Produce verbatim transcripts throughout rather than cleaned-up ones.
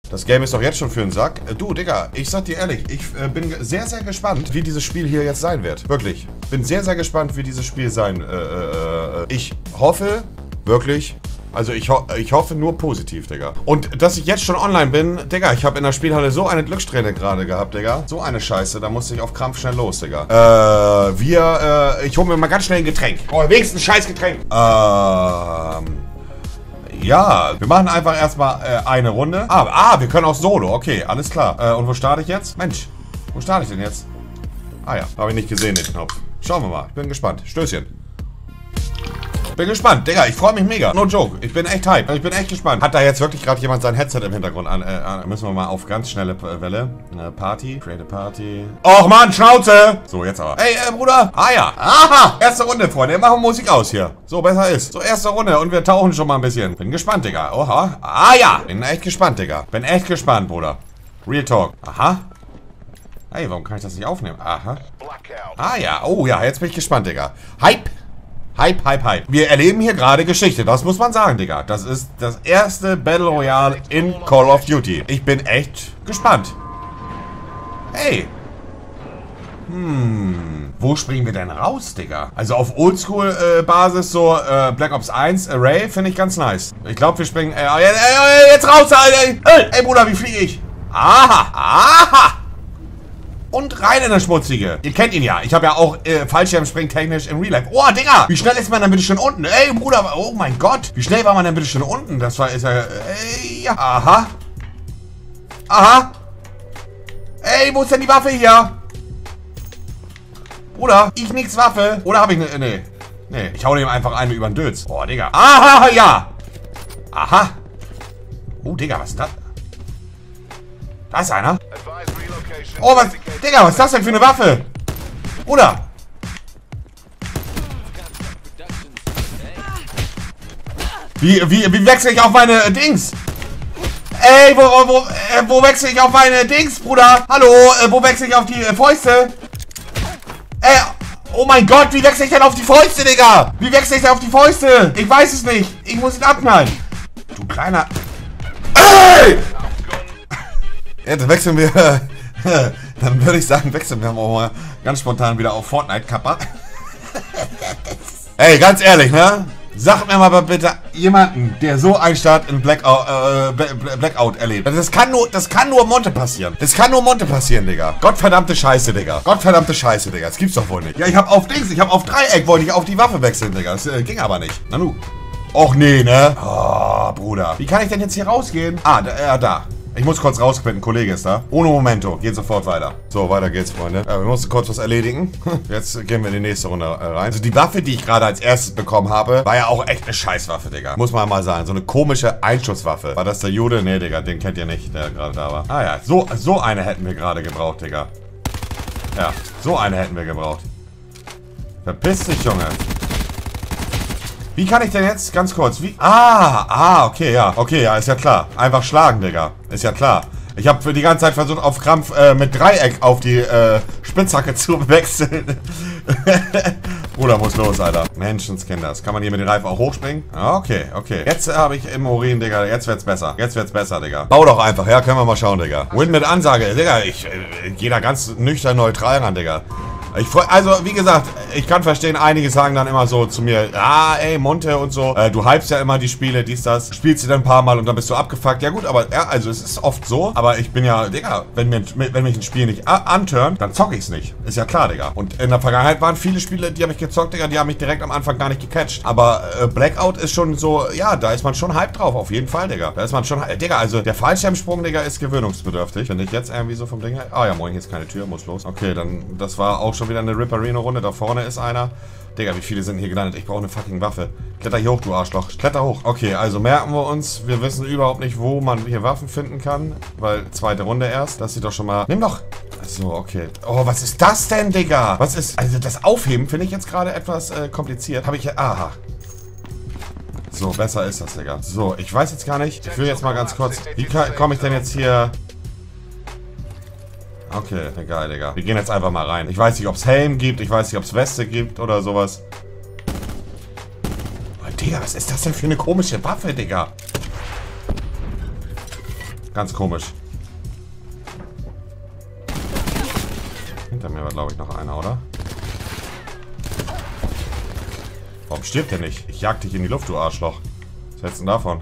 Das Game ist doch jetzt schon für den Sack. Äh, du, Digga, ich sag dir ehrlich, ich äh, bin sehr, sehr gespannt, wie dieses Spiel hier jetzt sein wird. Wirklich. Bin sehr, sehr gespannt, wie dieses Spiel sein. Äh, äh, ich hoffe, wirklich, also ich, ho ich hoffe nur positiv, Digga. Und dass ich jetzt schon online bin, Digga, ich habe in der Spielhalle so eine Glückssträhne gerade gehabt, Digga. So eine Scheiße, da musste ich auf Krampf schnell los, Digga. Äh, wir, äh, ich hole mir mal ganz schnell ein Getränk. Oh, wenigstens ein scheiß Getränk. Ähm... Ja, wir machen einfach erstmal äh, eine Runde. Ah, ah, wir können auch Solo. Okay, alles klar. Äh, und wo starte ich jetzt? Mensch, wo starte ich denn jetzt? Ah ja, habe ich nicht gesehen, den Knopf. Schauen wir mal. Bin gespannt. Stößchen. Bin gespannt. Digga, ich freue mich mega. No joke. Ich bin echt hype. Ich bin echt gespannt. Hat da jetzt wirklich gerade jemand sein Headset im Hintergrund an? Äh, müssen wir mal auf ganz schnelle Welle. Äh, Party. Create a Party. Och Mann, Schnauze! So, jetzt aber. Hey, äh, Bruder. Ah ja. Aha. Erste Runde, Freunde. Wir machen Musik aus hier. So, besser ist. So, erste Runde und wir tauchen schon mal ein bisschen. Bin gespannt, Digga. Oha. Ah ja. Bin echt gespannt, Digga. Bin echt gespannt, Bruder. Real Talk. Aha. Hey, warum kann ich das nicht aufnehmen? Aha. Ah ja. Oh ja, jetzt bin ich gespannt, Digga. Hype. Hype, Hype, Hype. Wir erleben hier gerade Geschichte. Das muss man sagen, Digga. Das ist das erste Battle Royale in Call of Duty. Ich bin echt gespannt. Hey. Hm. Wo springen wir denn raus, Digga? Also auf Oldschool-Basis, äh, so äh, Black Ops eins Array, finde ich ganz nice. Ich glaube, wir springen... Äh, äh, äh, jetzt raus, Alter! Ey, ey, Bruder, wie fliege ich? Aha, aha! Und rein in das Schmutzige. Ihr kennt ihn ja. Ich habe ja auch äh, Fallschirmspringen technisch im Real Life. Oh, Digga! Wie schnell ist man denn bitte schon unten? Ey, Bruder, oh mein Gott. Wie schnell war man denn bitte schon unten? Das war, ist ja, äh, ja. Aha. Aha. Ey, wo ist denn die Waffe hier? Bruder, ich nix Waffe. Oder habe ich ne, nee. Nee, ich hau dem einfach eine über den Dötz. Oh, Digga. Aha, ja. Aha. Oh, Digga, was ist das? Da ist einer. Oh, was? Digga, was ist das denn für eine Waffe? Bruder. Wie, wie, wie wechsle ich auf meine äh, Dings? Ey, wo, wo, äh, wo wechsle ich auf meine Dings, Bruder? Hallo, äh, wo wechsle ich auf die äh, Fäuste? Ey, oh mein Gott, wie wechsle ich denn auf die Fäuste, Digga? Wie wechsle ich denn auf die Fäuste? Ich weiß es nicht. Ich muss ihn abknallen. Du kleiner... Ey! Jetzt wechseln wir... Dann würde ich sagen, wechseln wir auch mal ganz spontan wieder auf Fortnite-Kappa. Ey, ganz ehrlich, ne? Sagt mir mal bitte jemanden, der so einen Start in Blackout, äh, Blackout erlebt. Das kann nur, das kann nur Monte passieren. Das kann nur Monte passieren, Digga. Gottverdammte Scheiße, Digga. Gottverdammte Scheiße, Digga. Das gibt's doch wohl nicht. Ja, ich hab auf Dings, ich hab auf Dreieck, wollte ich auf die Waffe wechseln, Digga. Das äh, ging aber nicht. Nanu. Och nee, ne? Oh, Bruder. Wie kann ich denn jetzt hier rausgehen? Ah, da. Äh, da. Ich muss kurz rausquitten, ein Kollege ist da. Ohne Momento, geht sofort weiter. So, weiter geht's, Freunde. Äh, wir mussten kurz was erledigen. Jetzt gehen wir in die nächste Runde äh, rein. Also die Waffe, die ich gerade als erstes bekommen habe, war ja auch echt eine Scheißwaffe, Digga. Muss man mal sagen. So eine komische Einschusswaffe. War das der Jude? Nee, Digga, den kennt ihr nicht, der gerade da war. Ah ja, so, so eine hätten wir gerade gebraucht, Digga. Ja, so eine hätten wir gebraucht. Verpiss dich, Junge. Wie kann ich denn jetzt, ganz kurz, wie... Ah, ah, okay, ja. Okay, ja, ist ja klar. Einfach schlagen, Digga. Ist ja klar. Ich habe für die ganze Zeit versucht, auf Krampf äh, mit Dreieck auf die äh, Spitzhacke zu wechseln. Bruder, muss los, Alter. Menschenskinders. Kann man hier mit den Reifen auch hochspringen? Okay, okay. Jetzt äh, habe ich im Urin, Digga. Jetzt wird's besser. Jetzt wird's besser, Digga. Bau doch einfach, ja? Können wir mal schauen, Digga. Win mit Ansage. Digga, ich äh, gehe da ganz nüchtern neutral ran, Digga. Ich freu, also, wie gesagt, ich kann verstehen, einige sagen dann immer so zu mir, ah, ey, Monte und so, äh, du hypst ja immer die Spiele, dies, das, spielst sie dann ein paar Mal und dann bist du abgefuckt. Ja gut, aber, ja, also es ist oft so, aber ich bin ja, Digga, wenn, mir, wenn mich ein Spiel nicht anturnt, dann zocke ich's nicht. Ist ja klar, Digga. Und in der Vergangenheit waren viele Spiele, die habe ich gezockt, Digga, die haben mich direkt am Anfang gar nicht gecatcht. Aber äh, Blackout ist schon so, ja, da ist man schon hype drauf, auf jeden Fall, Digga. Da ist man schon, äh, Digga, also der Fallschirmsprung, Digga, ist gewöhnungsbedürftig. Finde ich jetzt irgendwie so vom Ding her. Ah ja, moin, hier ist keine Tür, muss los. Okay, dann, das war auch schon wieder eine Ripperino-Runde. Da vorne ist einer. Digga, wie viele sind hier gelandet? Ich brauche eine fucking Waffe. Kletter hier hoch, du Arschloch. Kletter hoch. Okay, also merken wir uns. Wir wissen überhaupt nicht, wo man hier Waffen finden kann. Weil zweite Runde erst. Das sieht doch schon mal... Nimm doch! So, okay. Oh, was ist das denn, Digga? Was ist... Also das Aufheben finde ich jetzt gerade etwas äh, kompliziert. Habe ich hier... Aha. So, besser ist das, Digga. So, ich weiß jetzt gar nicht. Ich will jetzt mal ganz kurz... Wie komme ich denn jetzt hier... Okay, egal, Digga. Wir gehen jetzt einfach mal rein. Ich weiß nicht, ob es Helm gibt. Ich weiß nicht, ob es Weste gibt oder sowas. Oh, Digga, was ist das denn für eine komische Waffe, Digga? Ganz komisch. Hinter mir war, glaube ich, noch einer, oder? Warum stirbt der nicht? Ich jag dich in die Luft, du Arschloch. Was hältst du denn davon?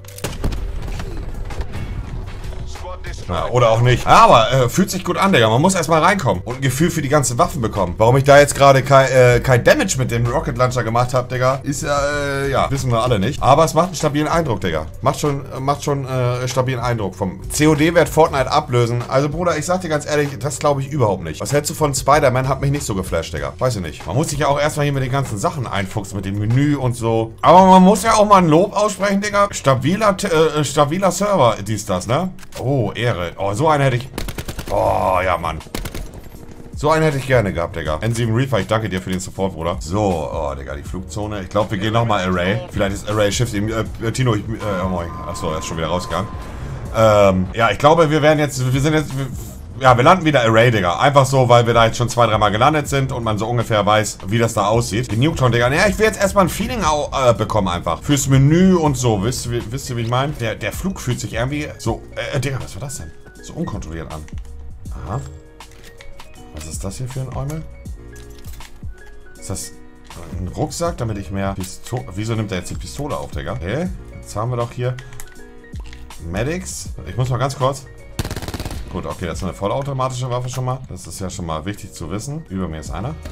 Ja, oder auch nicht. Aber äh, fühlt sich gut an, Digga. Man muss erstmal reinkommen und ein Gefühl für die ganzen Waffen bekommen. Warum ich da jetzt gerade kein, äh, kein Damage mit dem Rocket Launcher gemacht habe, Digga, ist ja, äh, ja, wissen wir alle nicht. Aber es macht einen stabilen Eindruck, Digga. Macht schon, äh, macht schon äh, stabilen Eindruck. Vom C O D wird Fortnite ablösen. Also, Bruder, ich sag dir ganz ehrlich, das glaube ich überhaupt nicht. Was hältst du von Spider-Man? Hat mich nicht so geflasht, Digga. Weiß ich nicht. Man muss sich ja auch erstmal hier mit den ganzen Sachen einfuchsen, mit dem Menü und so. Aber man muss ja auch mal ein Lob aussprechen, Digga. Stabiler, äh, stabiler Server, dies, das, ne? Oh, Ehre. Oh, so einen hätte ich... Oh, ja, Mann. So einen hätte ich gerne gehabt, Digga. N sieben Reaper, ich danke dir für den Support, Bruder. So, oh, Digga, die Flugzone. Ich glaube, wir gehen nochmal Array. Vielleicht ist Array Shift eben... Äh, Tino, ich... Äh, oh, moin. Achso, er ist schon wieder rausgegangen. Ähm, ja, ich glaube, wir werden jetzt... Wir sind jetzt... Wir, ja, wir landen wieder Array, Digga. Einfach so, weil wir da jetzt schon zwei, dreimal gelandet sind und man so ungefähr weiß, wie das da aussieht. Die Nuketown, Digga. Naja, ich will jetzt erstmal ein Feeling äh, bekommen einfach. Fürs Menü und so. Wisst, wisst ihr, wie ich meine? Der, der Flug fühlt sich irgendwie so... Äh, Digga, was war das denn? So unkontrolliert an. Aha. Was ist das hier für ein Eumel? Ist das ein Rucksack, damit ich mehr Pistole... Wieso nimmt er jetzt die Pistole auf, Digga? Okay, jetzt haben wir doch hier... Medics. Ich muss mal ganz kurz... Gut, okay, das ist eine vollautomatische Waffe schon mal. Das ist ja schon mal wichtig zu wissen. Über mir ist einer.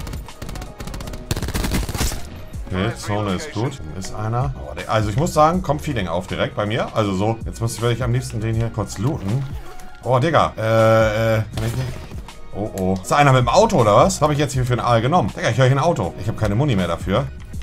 Okay, Zone ist gut. Ist einer. Also ich muss sagen, kommt Feeling auf direkt bei mir. Also so, jetzt muss ich am liebsten den hier kurz looten. Oh, Digga. Äh, äh, kann ich nicht? Oh, oh. Ist da einer mit dem Auto, oder was? Was habe ich jetzt hier für ein Aal genommen? Digga, ich höre hier ein Auto. Ich habe keine Muni mehr dafür.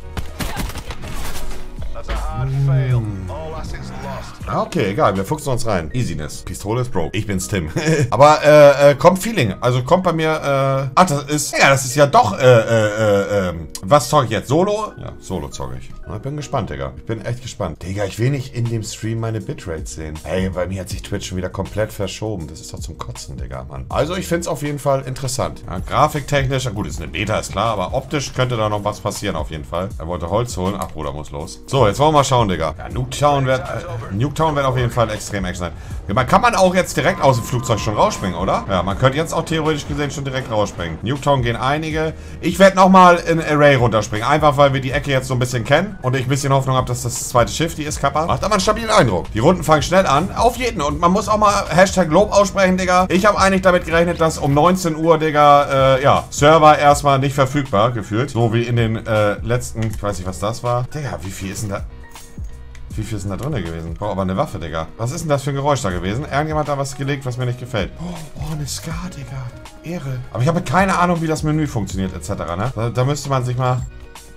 Hm. Okay, egal, wir fuchsen uns rein. Easiness. Pistole ist broke. Ich bin's, Tim. Aber, äh, äh, kommt Feeling. Also kommt bei mir, äh... Ach, das ist... Ja, das ist ja doch, äh, äh, äh, ähm... Was zocke ich jetzt? Solo? Ja, Solo zocke ich. Ich bin gespannt, Digga. Ich bin echt gespannt. Digga, ich will nicht in dem Stream meine Bitrate sehen. Hey, bei mir hat sich Twitch schon wieder komplett verschoben. Das ist doch zum Kotzen, Digga, Mann. Also, ich find's auf jeden Fall interessant. Ja, grafiktechnisch, ja gut, ist eine Beta, ist klar, aber optisch könnte da noch was passieren, auf jeden Fall. Er wollte Holz holen. Ach, Bruder, muss los. So, jetzt wollen wir mal schauen, Digga. Ja, Nuketown wird... Äh, Nuketown wird auf jeden Fall extrem echt sein. Ja, man kann man auch jetzt direkt aus dem Flugzeug schon rausspringen, oder? Ja, man könnte jetzt auch theoretisch gesehen schon direkt rausspringen. Nuketown gehen einige. Ich werde nochmal in Array runterspringen. Einfach, weil wir die Ecke jetzt so ein bisschen kennen. Und ich ein bisschen Hoffnung habe, dass das zweite Schiff, die ist Kappa. Macht aber einen stabilen Eindruck. Die Runden fangen schnell an. Auf jeden. Und man muss auch mal Hashtag Lob aussprechen, Digga. Ich habe eigentlich damit gerechnet, dass um neunzehn Uhr, Digga, äh, ja, Server erstmal nicht verfügbar, gefühlt. So wie in den äh, letzten, ich weiß nicht, was das war. Digga, wie viel ist denn da... Wie viel ist denn da drin gewesen? Oh, aber eine Waffe, Digga. Was ist denn das für ein Geräusch da gewesen? Irgendjemand hat da was gelegt, was mir nicht gefällt. Oh, oh eine Ska, Digga. Ehre. Aber ich habe keine Ahnung, wie das Menü funktioniert, et cetera, ne? Da, da müsste man sich mal...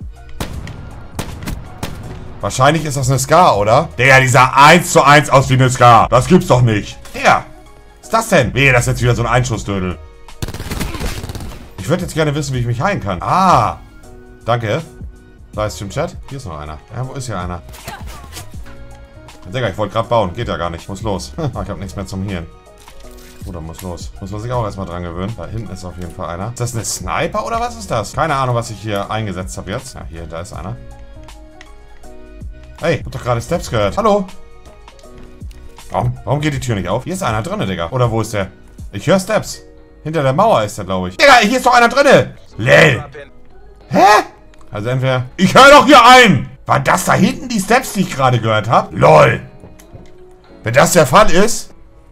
Wahrscheinlich ist das eine Ska, oder? Digga, die sah eins zu eins aus wie eine Ska. Das gibt's doch nicht. Digga. Was ist das denn? Wehe, das ist jetzt wieder so ein Einschussdödel. Ich würde jetzt gerne wissen, wie ich mich heilen kann. Ah. Danke. Livestream-Chat. Hier ist noch einer. Ja, wo ist hier einer? Digga, ich wollte gerade bauen. Geht ja gar nicht. Muss los. Ich habe nichts mehr zum Hielen. Bruder, muss los. Muss man sich auch erstmal dran gewöhnen. Da hinten ist auf jeden Fall einer. Ist das eine Sniper oder was ist das? Keine Ahnung, was ich hier eingesetzt habe jetzt. Ja, hier, da ist einer. Hey, ich hab doch gerade Steps gehört. Hallo? Warum, warum geht die Tür nicht auf? Hier ist einer drinne, Digga. Oder wo ist der? Ich höre Steps. Hinter der Mauer ist der, glaube ich. Digga, hier ist doch einer drinne. Lel. Hä? Also entweder... Ich höre doch hier ein! War das da hinten die Steps, die ich gerade gehört habe? LOL! Wenn das der Fall ist...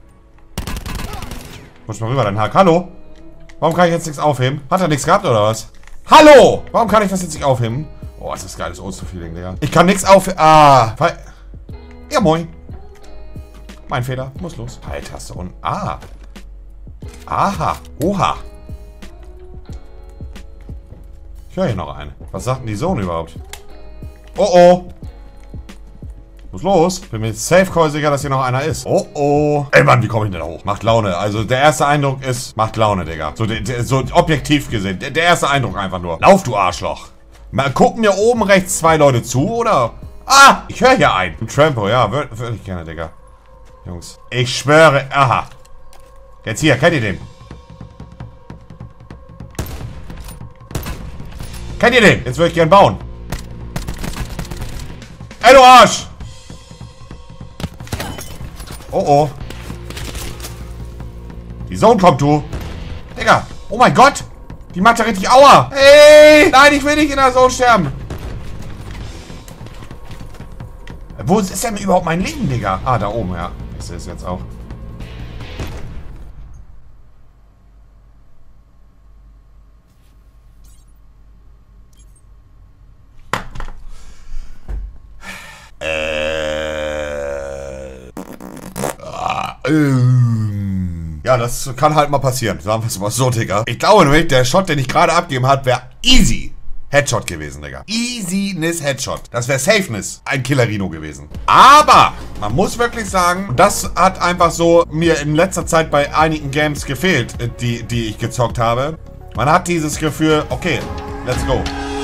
Muss mal rüber, dein Hack. Hallo? Warum kann ich jetzt nichts aufheben? Hat er nichts gehabt, oder was? Hallo! Warum kann ich das jetzt nicht aufheben? Oh, das ist geiles Oldschool-Feeling, Digga. Ich kann nichts aufheben. Ah, weil... Ja, moin. Mein Fehler. Muss los. Pfeiltaste und... Ah. Aha. Oha. Ich höre hier noch eine. Was sagt denn die Zone überhaupt? Oh oh. Was los? Bin mir safe call sicher, dass hier noch einer ist. Oh oh. Ey Mann, wie komme ich denn da hoch? Macht Laune. Also der erste Eindruck ist, macht Laune, Digga. So, de, de, so objektiv gesehen. Der, der erste Eindruck einfach nur. Lauf, du Arschloch. Mal gucken mir oben rechts zwei Leute zu, oder? Ah, ich höre hier einen. Ein Trampo, ja, würde würd ich gerne, Digga. Jungs. Ich schwöre. Aha. Jetzt hier, kennt ihr den? Kennt ihr den? Jetzt würde ich gern bauen. Ey, du Arsch! Oh, oh. Die Zone kommt, du. Digga. Oh mein Gott. Die macht ja richtig Aua. Hey. Nein, ich will nicht in der Zone sterben. Wo ist denn überhaupt mein Leben, Digga? Ah, da oben, ja. Ich sehe es jetzt auch. Äh. Ah, ähm. Ja, das kann halt mal passieren. Sagen wir es mal so, Digga. Ich glaube nämlich, der Shot, den ich gerade abgegeben habe, wäre easy. Headshot gewesen, Digga. Easyness Headshot. Das wäre Safeness. Ein Killerino gewesen. Aber man muss wirklich sagen, das hat einfach so mir in letzter Zeit bei einigen Games gefehlt, die, die ich gezockt habe. Man hat dieses Gefühl, okay, let's go.